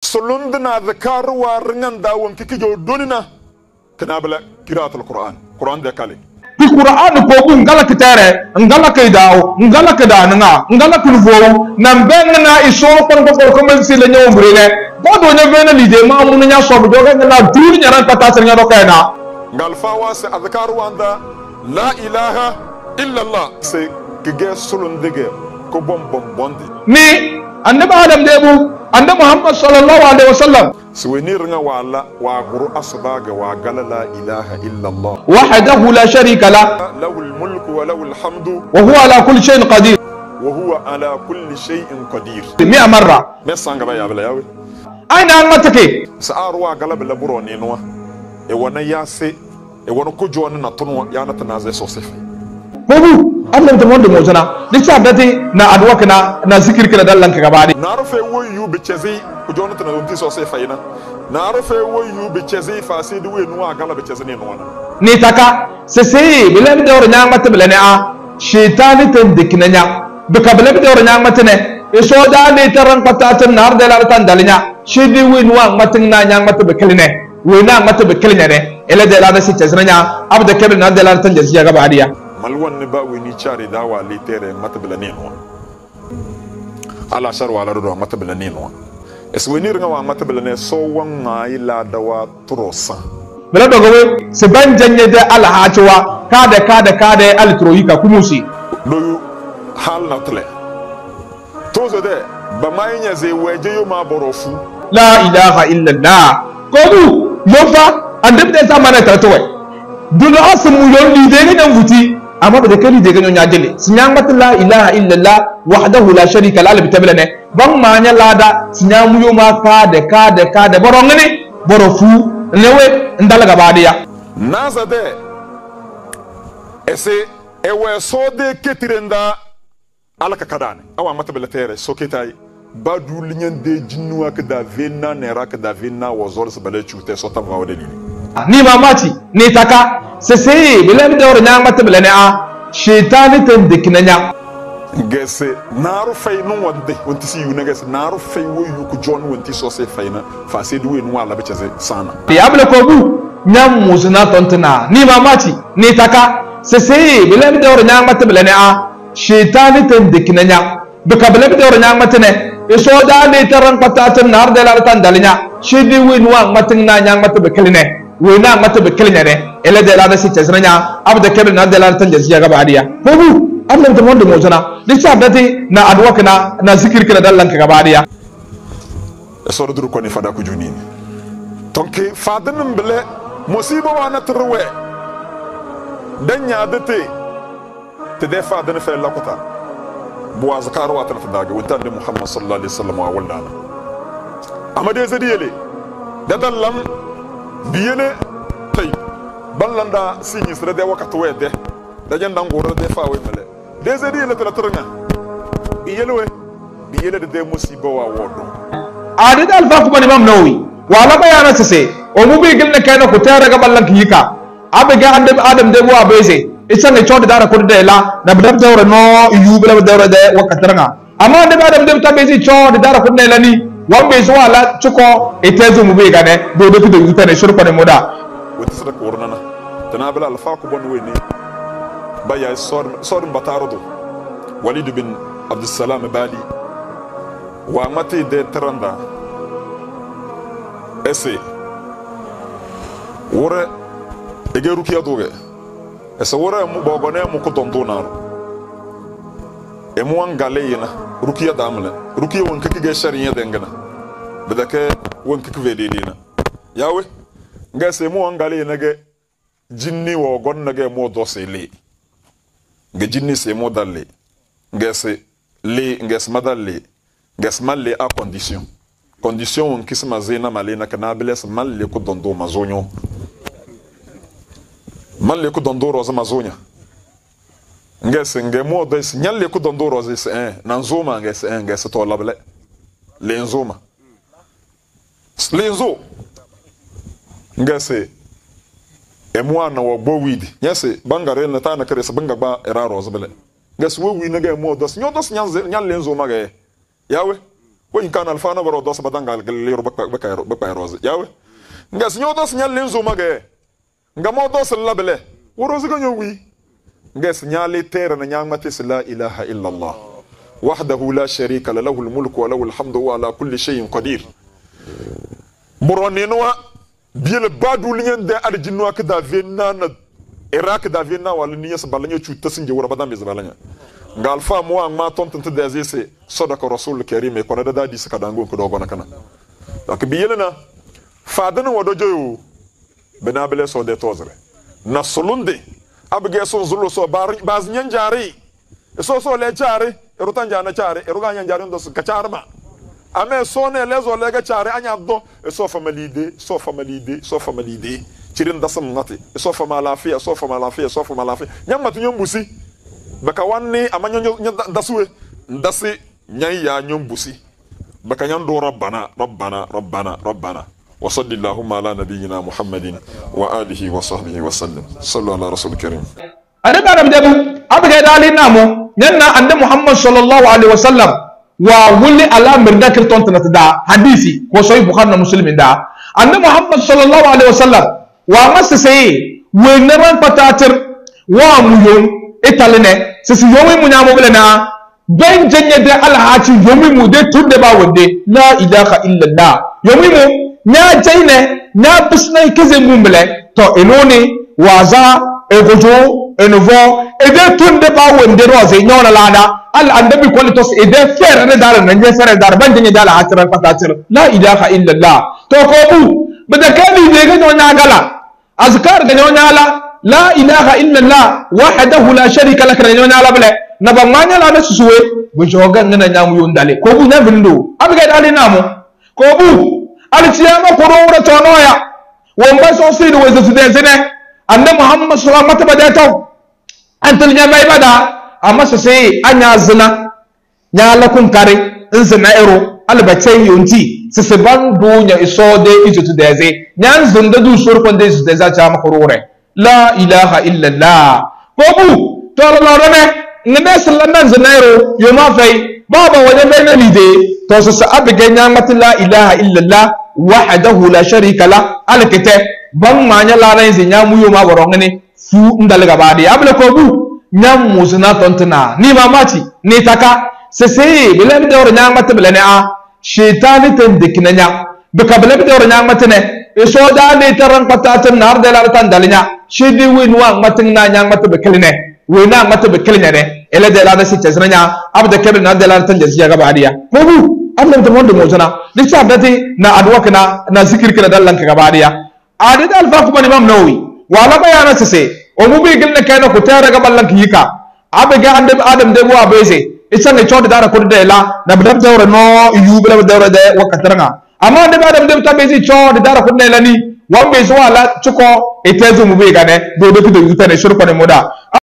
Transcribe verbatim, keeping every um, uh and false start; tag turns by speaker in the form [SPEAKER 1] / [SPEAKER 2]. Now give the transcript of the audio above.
[SPEAKER 1] سلندنا ذكار وارنان داوم كي جو دوننا كنابلا قراءة القرآن القرآن ده كالي
[SPEAKER 2] في القرآن كوكو نغلا كتاره نغلا كيداو نغلا كداننا نغلا كنفو نمبننا إسوء كنكو كوكو سيلنيو برينه بدو نفنا ليدي ما مننا صوب جوغا نلا دور نيران كتاسر نيرو كينا
[SPEAKER 1] قال فواس أذكار واندا لا إله إلا الله سي كجي سلندجي كبوم بوم بوندي
[SPEAKER 2] ني النبي آدم ديبو النبي محمد صلى الله عليه وسلم
[SPEAKER 1] سوينير وعلا وعقرو أصباغ وعقل لا إله إلا الله
[SPEAKER 2] وحده لا شريك له
[SPEAKER 1] له الملك وله الحمد
[SPEAKER 2] وهو على كل شيء قدير
[SPEAKER 1] وهو على كل شيء قدير
[SPEAKER 2] مئة مرة
[SPEAKER 1] مسانغ با يابلا ياوي
[SPEAKER 2] أين أنمتك
[SPEAKER 1] سأروا غلب لبروني نوا e wana yase e wana kojo na tono ya na tanaze sosai
[SPEAKER 2] babu Allah ta wanda mozana dika dati na adwa kana na zikir kana dallan ka gabani
[SPEAKER 1] na rufe woyu be chezi kojo na tanaze mti sosai faina na rufe woyu be chezi fa sai duwe nuwa gala be chezi ne nuwa
[SPEAKER 2] ni taka sese bilam da ornya mata bilane a shaytani tan diknanya bika bilam da ornya mata ne e so da ne taran patatan nar da lar tan dalnya shidi we nuwa matin na nya mata bekeline wena mata bekeline ne ele da lar si chezranya abda kebel na da lar tan jaziya gabadiya
[SPEAKER 1] malwan ne ba weni chari da wa litere mata bilane no ala shar wala do mata bilane no es weni ringa wa mata bilane so wan ila da wa turosa
[SPEAKER 2] bela dogowe se ban janye de ala hachowa kada kada kada al troyika kumusi
[SPEAKER 1] do hal natle tozo de ba maynya ze weje yo ma borofu
[SPEAKER 2] la ilaha illa allah kodu yofa andem de tamana tatowe duno asmu yolli de ne vuti amma ba da kali de ganyo nyajele sinyanga la ilaha illa allah wahdahu la sharika la bitablane ban manya lada sinyamu yo ma kada kada kada borongani borofu lewe ndala gabadiya
[SPEAKER 1] naza de ese ewe so de ketirenda alaka kadane awa mata belatere so ketai badu linyan de jinnuwa ka da venna ne raka da venna wazor su bale chute so ta bawo dalili
[SPEAKER 2] ni mamati ni taka sese bilam de ornya mata belane a shaytani tan diknanya
[SPEAKER 1] gese naru fay no wonde wonti si yu gese naru fay wo yu ku jon wonti so se fayna fa se duwe no wala bece sana
[SPEAKER 2] ya abla ko bu nyam musuna tontuna ni mamati ni taka sese bilam de ornya mata belane a shaytani tan diknanya bika bilam de ornya mata ne iso da ne taran patatan nar de lar tan dalnya shidi win wa matin na nyang mata bekeline wina mata bekeline ne ele de lar si chesranya abda kebel na de lar tan jaziya gabadiya babu Allah ta wanda mozana dika dati na adwa kana na zikir kana dallan ka gabadiya
[SPEAKER 1] so do ko ni fada ku juni tonke fadanum bele musiba wa na turwe danya date te de fadan fa lakota بوا زكار واتن فداغ وانت محمد صلى الله عليه وسلم وولدانا اما دي زديلي ددلم بيله تاي بلندا سيني سره دي وقت ويده دجن دانغور دي فاوي مله دي زديلي تلترنا بيلوي بيله دي مصيبه وا وودو
[SPEAKER 2] عدد الفاق بن امام نووي ولا بيانا سسي ومو بيغلنا كاينا كو تارا غبلن كيكا ابغا عند ادم دي بو ابيسي isan ne chodi dara kudu de la na bidab dawra no yu bidab dawra de wakatranga amma de badam de tabe si chodi dara kudu de la ni wambe so wala chuko etezu mu be gane do do kudu yutane shuru ko ne moda
[SPEAKER 1] wata sada ko ornana tanabala alfa ko bon weni baya sor sor batarodo walid bin abdussalam bali wa mate de tranda ese wore egeru ki adoge esa wora mu bogone mu ko dondo na e mu angale yina rukiya damle rukiya won kake ge shariya dengana bedake won kake vede dina yawe ngase mu angale yina ge jinni wo gonna ge mo dosele ge jinni se mo dalle ngase le ngase madalle ngase malle a condition condition won kisma zena malena kana beles malle ko dondo mazonyo malle ku dondoro za mazonya ngese nge mo des nyalle ku dondoro za se eh nanzoma ngese eh ngese to labele lenzoma lenzo ngese e mo na wo bowidi nyese bangare na ta na kare se banga ba eraro za bele ngese wo wi na ge mo dos nyo dos nyanze nyalle lenzoma ge yawe ko in kana alfana baro dos badangal galero bakka bakka bakka rose yawe nga sinyo dos nyal lenzo mage nga mo dos labele woro ziga nyowi nga sinyale tere na nyamati la ilaha illa allah wahdahu la sharika lahu almulku wa lahu alhamdu wa ala kulli shay'in qadir moronenwa biele badu linyen de arjinwa ka da venna na iraq da venna wala niyas balanya chuta sinje wora badam bez balanya ngal fa mo ang ma tonton te dezese sadaka rasul karim e kono da dadi saka dango ko do gona kana donc biele na fadana wado joyo benabele so de tozre na solunde abge so zulo so bar baz nyan jari so so le jari erutan jana jari eruga nyan jari ndo ka charma ame so ne lezo le ga jari anya do so famalide so famalide so famalide cirin dasam ngati so fama lafiya so fama lafiya so fama lafiya nyam matu nyom busi baka wanni amanya dasuwe ndasi nyai ya nyom busi baka nyando rabbana rabbana rabbana rabbana وصلى اللهم على نبينا محمد وآله وصحبه وسلم صلوا على رسول الكريم
[SPEAKER 2] أنا بعرف ده أبغى دالي نامو نحن عند محمد صلى الله عليه وسلم وولي على مردا كرتون تنتدا حديثي وصحيح بخاري ومسلم دا عند محمد صلى الله عليه وسلم وما سسي ونران بتاتر واميون إتالنا سسي يومي منامو بلنا بين جنة الحاجي يومي مودة تندبا ودي لا إله إلا الله يومي مو nya jaine nya bisna keze mumble to enoni waza egojo enovo ede tunde ba wonde roze nyona lada al annabi kolli tos ede fere ne dal nan je fere dar ban je dal hatran patatir la ilaha illa allah to ko bu bada kadi de ga nyonya gala azkar ga nyonya la la ilaha illa allah wahdahu la sharika lak na nyonya la bele na ba manya la na suwe bu jogan na nyamu yondale ko bu na bindo abga dali namo ko bu alciyama korowra tonoya womba so sidi weza sudensene ande muhammad sallallahu alaihi wasallam taw antal nya bay bada amma so sai anya zina nya la kun kare zina ero albacay yonti se se bandu nya isode ijutu deze nya zunda du sur kon de su deza chama korore la ilaha illa allah ko bu to la rone ngene sallan zina ero yoma fay baba waje bayna lide to so sa abge nya mat la ilaha illa allah wahdahu la sharika la alkete ban manya la ran se nyamu yo ma borongene fu ndal gabadi able ko bu nyam musna tontana ni mamati ni taka se se bilam de or nyam mat bilane a shaytan tan diknanya be ka bilam de or nyam mat ne e so da ne taran patatan nar de la tan dalnya shidi win wa matin na nyam mat be keline we na mat be keline ne ele de la se chesranya abde kebel na de la tan jesiya gabadiya ko bu Allah ta wanda motana duk abdati na adwa kana na zikir kana dallan ka gabadiya adida alfa kuma imam nawawi wala bayana sase o mu bi gilna kana ko tare ga ballan ki ka abiga ande adam de bo abese isan ne chod dara ko de la na bidab dawra no yu bidab dawra de wakatranga amma ande adam de tabezi chod dara ko de la ni wambe so wala chuko itezu mu bi ga de do do ko de yutane shurko ne moda